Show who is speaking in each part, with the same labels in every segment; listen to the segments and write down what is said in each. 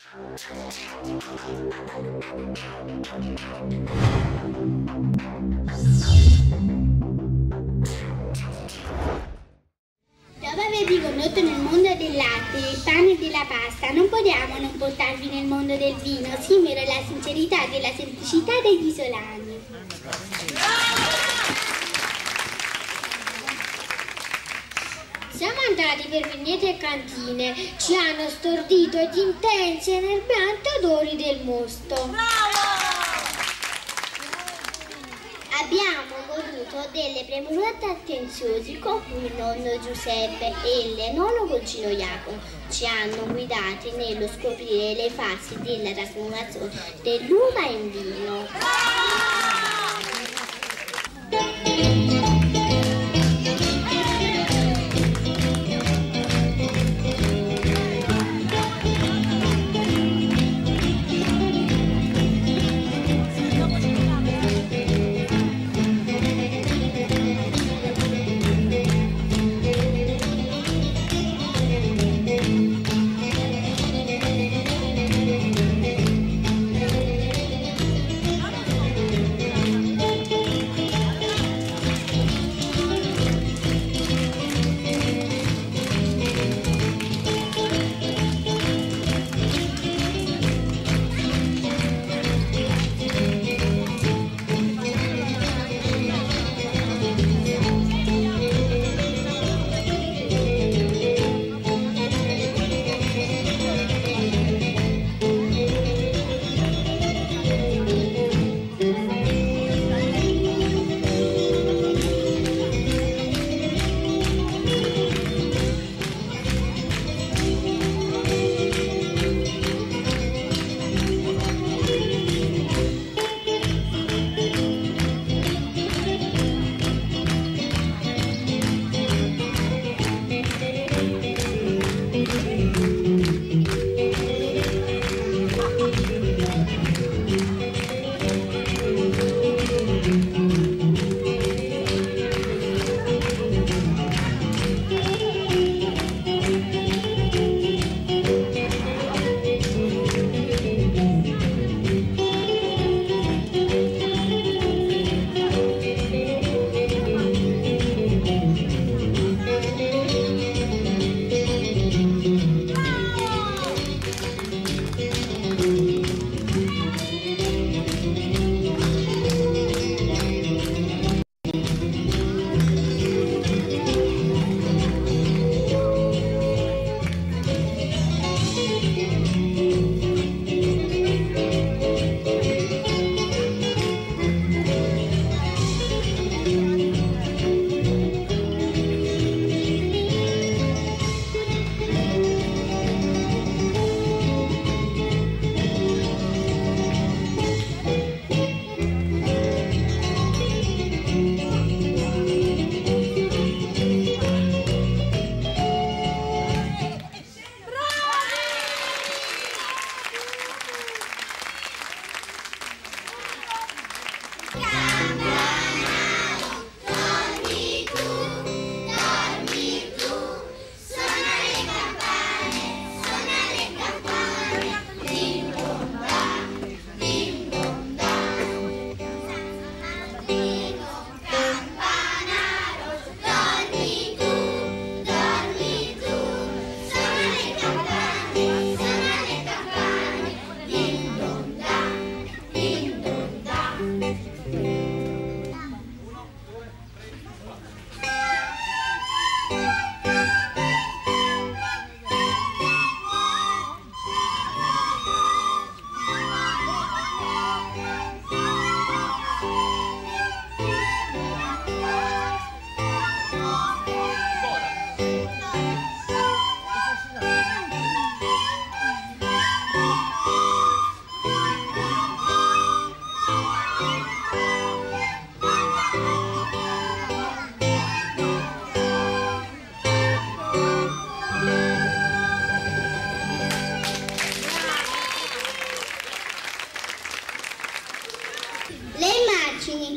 Speaker 1: Dopo avervi condotto nel mondo del latte, del pane e della pasta, non potevamo non portarvi nel mondo del vino, simbolo della sincerità e della semplicità degli isolani. Siamo andati per vigneti e cantine, ci hanno stordito gli intensi e inerbanti odori del mosto. Abbiamo goduto delle premurate attenzioni con cui il nonno Giuseppe e l'enologo Gino Jacopo ci hanno guidati nello scoprire le fasi della trasformazione dell'uva in vino.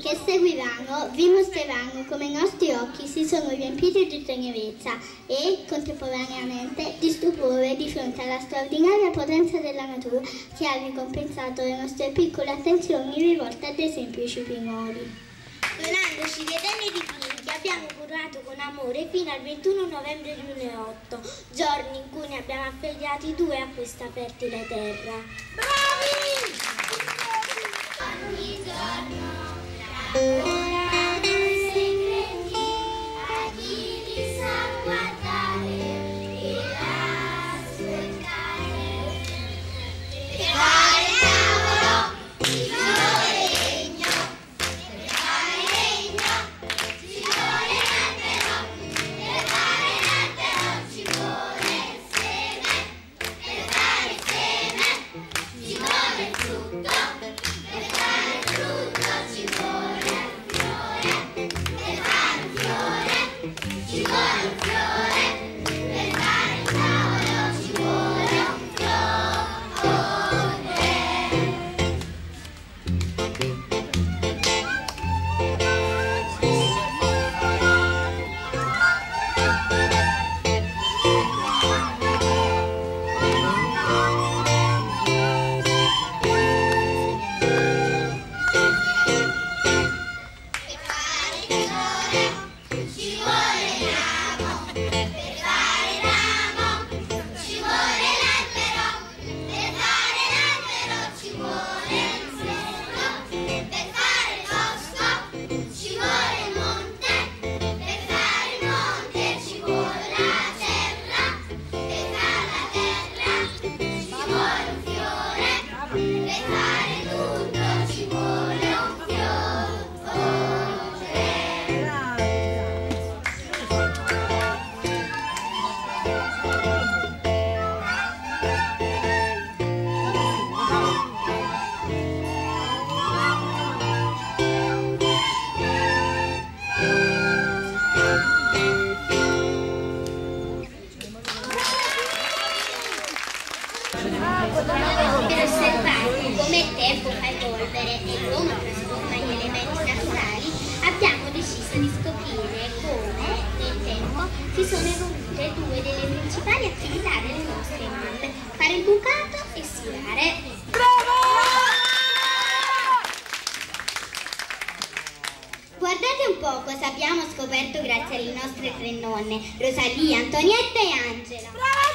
Speaker 1: che seguiranno vi mostreranno come i nostri occhi si sono riempiti di tenerezza e, contemporaneamente, di stupore di fronte alla straordinaria potenza della natura che ha ricompensato le nostre piccole attenzioni rivolte a dei semplici pinoli.
Speaker 2: Donandoci dei teneri dipinti abbiamo curato con amore fino al 21 novembre 2008, giorni in cui ne abbiamo affiliati 2 a questa fertile terra. Bravi! Ogni giorno raccontano i segreti a chi li sa guardare e ascoltare. Per fare il tavolo ci vuole legno, per fare legno ci vuole l'albero, per fare l'albero ci vuole il seme, per fare il seme ci vuole il frutto, per fare il frutto ci vuole il fiore, per fare il fiore ci vuole un fiore, per fare il tavolo ci vuole un fiore. Ci vuole ramo, per fare ramo ci vuole l'albero, per fare l'albero ci vuole il bosco, per fare il bosco ci vuole il monte, per fare il monte ci vuole la terra, per fare la terra ci vuole un fiore, per fare tutto ci vuole un fiore.
Speaker 1: Per osservare come il tempo fa evolvere e l'uomo trasforma gli elementi naturali, abbiamo deciso di scoprire come nel tempo si sono evolute 2 delle principali attività delle nostre mamme: fare il bucato e sciare.
Speaker 2: Bravo!
Speaker 1: Guardate un po' cosa abbiamo scoperto grazie alle nostre 3 nonne, Rosalia, Antonietta e Angela.
Speaker 2: Bravo!